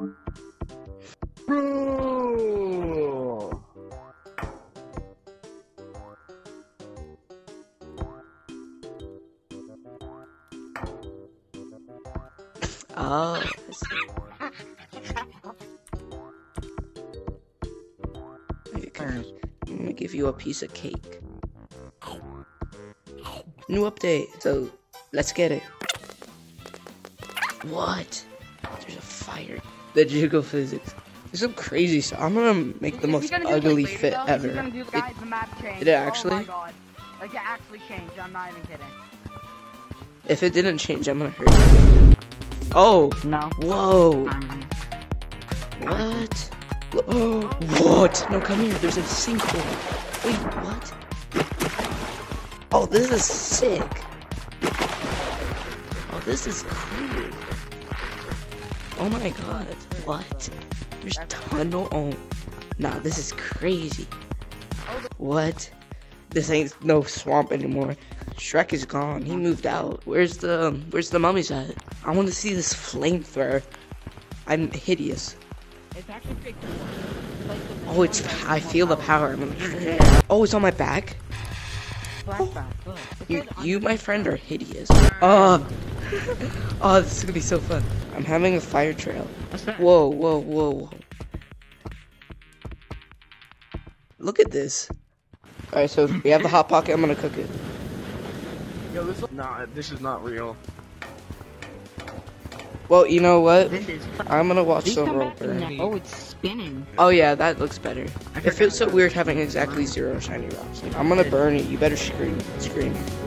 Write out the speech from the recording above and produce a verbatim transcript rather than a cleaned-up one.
Bro! Oh, I see. Okay, I'm gonna give you a piece of cake. New update, so let's get it. What? There's a fire. The jiggle physics. There's some crazy stuff. I'm gonna make the most ugly like, fit though, ever. Gonna do, guys, It, the map changed. did it actually? Oh my god. Like, it actually changed. I'm not even kidding. if it didn't change, I'm gonna hurt you. Oh! No. Whoa! Um, What? Oh, what? No, come here. There's a sinkhole. Wait, what? Oh, this is sick. Oh, this is cool. Oh my god. What? There's tunnel. Oh, nah, this is crazy. What? This ain't no swamp anymore. Shrek is gone. He moved out. Where's the um, Where's the mummies at? I want to see this flamethrower. I'm hideous. it's actually pretty cool. Oh, it's. I feel the power. Oh, it's on my back. Flashback. Look. You, you, my friend, are hideous. Oh, oh, this is gonna be so fun. I'm having a fire trail. What's that? Whoa, whoa, whoa, whoa. Look at this. All right, so we have the hot pocket. I'm gonna cook it. Yo, this nah, this is not real. Well, you know what? This is. I'm gonna watch Please the come roll back to the burn. net. Oh, it's spinning. Oh yeah, that looks better. It feels so weird having exactly zero shiny rocks. I'm gonna burn it. You better scream. Scream.